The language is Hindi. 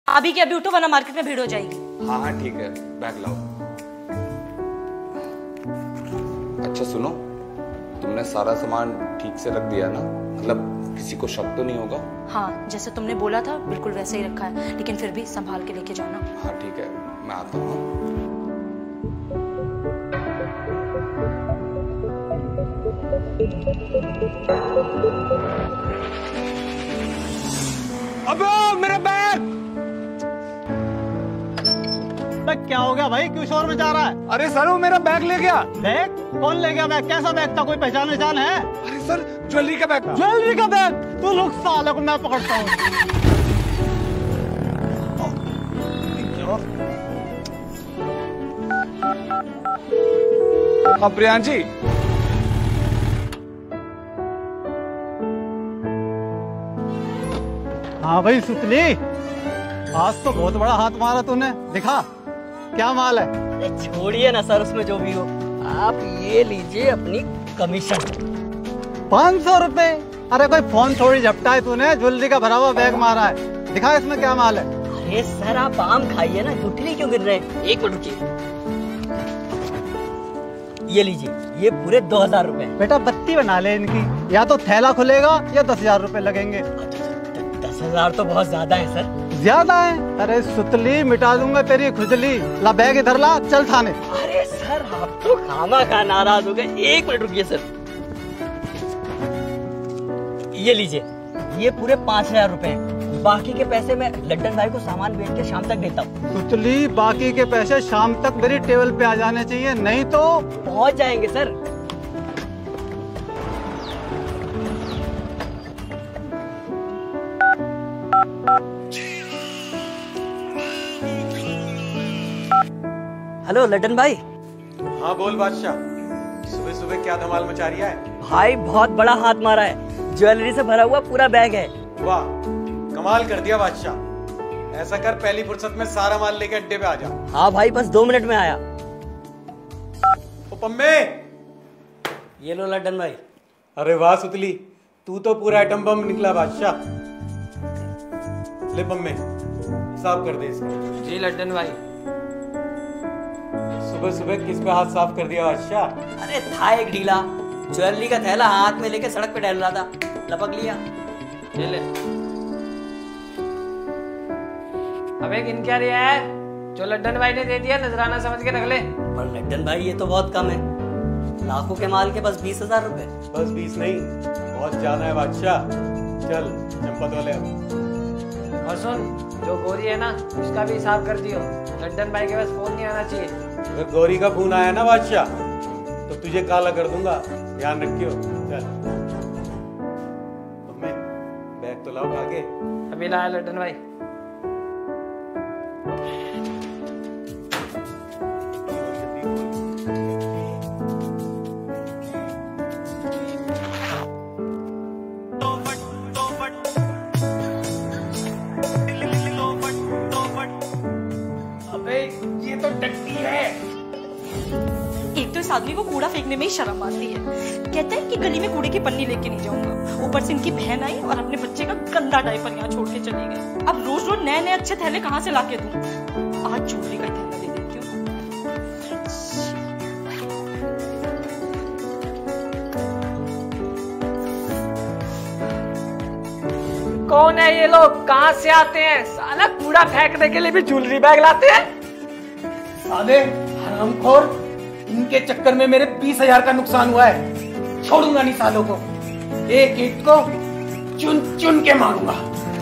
अभी के अभी उठो वरना मार्केट में भीड़ हो जाएगी। हाँ हाँ ठीक है, बैग लाओ। अच्छा सुनो, तुमने सारा सामान ठीक से रख दिया ना? मतलब किसी को शक तो नहीं होगा? हाँ, जैसे तुमने बोला था बिल्कुल वैसे ही रखा है, लेकिन फिर भी संभाल के लेके जाना। हाँ ठीक है, मैं आता हूँ। अबे मेरा बैग! क्या हो गया भाई, क्यों शोर में जा रहा है? अरे सर वो मेरा बैग ले गया। बैग? कौन ले गया बैग? कैसा बैग था? कोई पहचान निशान है? अरे सर ज्वेलरी का बैग था। ज्वेलरी का बैग? तू रुक साले को मैं पकड़ता हूँ। अब प्रियांशी, हाँ भाई सुतली, आज तो बहुत बड़ा हाथ मारा तूने। दिखा क्या माल है? छोड़िए ना सर, उसमें जो भी हो। आप ये लीजिए अपनी कमीशन। 500 रुपए? अरे कोई फोन थोड़ी झपटा है तूने, ज्वेलरी का भरा हुआ बैग मारा है। दिखा इसमें क्या माल है। अरे सर आप आम खाइए ना, गुठली क्यों गिर रहे हैं? एक मिनट रुकिए, ये लीजिए, ये पूरे 2000 रुपए। बेटा बत्ती बना ले इनकी, या तो थैला खुलेगा या 10,000 रुपए लगेंगे। 10,000 तो बहुत ज्यादा है सर। ज्यादा है? अरे सुतली, मिटा दूंगा तेरी खुजली। ला बैग इधर ला, चल थाने। अरे सर आप तो खामा खा नाराज हो गए। एक मिनट रुकिए सर, ये लीजिए, ये पूरे 5,000 रुपए हैं। बाकी के पैसे मैं लड्डन भाई को सामान बेच के शाम तक देता हूँ। सुतली, बाकी के पैसे शाम तक मेरी टेबल पे आ जाने चाहिए, नहीं तो। पहुँच जाएंगे सर। हेलो लड्डन भाई। हाँ बोल बादशाह, सुबह सुबह क्या धमाल मचा रही है? भाई बहुत बड़ा हाथ मारा है, ज्वेलरी से भरा हुआ पूरा बैग है। वाह कमाल कर दिया बादशाह। ऐसा कर, पहली फुर्सत में सारा माल लेके अड्डे पे आ जा। हाँ भाई बस 2 मिनट में आया। ओ पम्मे, ये लो लड्डन भाई। अरे वाह सुतली, तू तो पूरा एटम बम निकला बादशाह। ले पम्मे, साफ कर दे इसको। जी लड्डन भाई। सुबह सुबह किस पे हाथ साफ कर दिया बादशाह? अरे था एक ढीला, ज्वेलरी का थैला हाथ में लेके सड़क पे टहल रहा था, लपक लिया। ये ले। अबे गिन क्या रिया है? जो लड्डन भाई ने दे दिया नजराना समझ के रख ले। पर लड्डन भाई ये तो बहुत कम है, लाखों के माल के बस 20,000 रुपए। बस 20 नहीं, बहुत ज्यादा है बादशाह। चल चंपत वाले अब। और सुन, जो गोरी है ना उसका भी हिसाब कर दियो। लड्डन भाई के पास फोन नहीं आना चाहिए। अगर गौरी का फोन आया ना बादशाह तो तुझे काला कर दूंगा, ध्यान रखियो। चल मैं बैग तो लाओ आगे। अभी लाया लड्डन भाई। ये तो टट्टी है। एक तो इस आदमी को कूड़ा फेंकने में ही शर्म आती है। कहता है कि गली में कूड़े की पन्नी लेके नहीं जाऊंगा। ऊपर से इनकी बहन आई और अपने बच्चे का गंदा डायपर यहाँ छोड़ के चली गई। अब रोज रोज नए नए अच्छे थैले कहाँ से लाके दूं? आज ज्वेलरी का थैला दे देती हूँ। कौन है ये लोग? कहाँ से आते हैं? साला कूड़ा फेंकने के लिए भी ज्वेलरी बैग लाते हैं। साले हरामखोर, इनके चक्कर में मेरे 20,000 का नुकसान हुआ है। छोड़ूंगा नहीं सालों को, एक एक को चुन चुन के मारूंगा।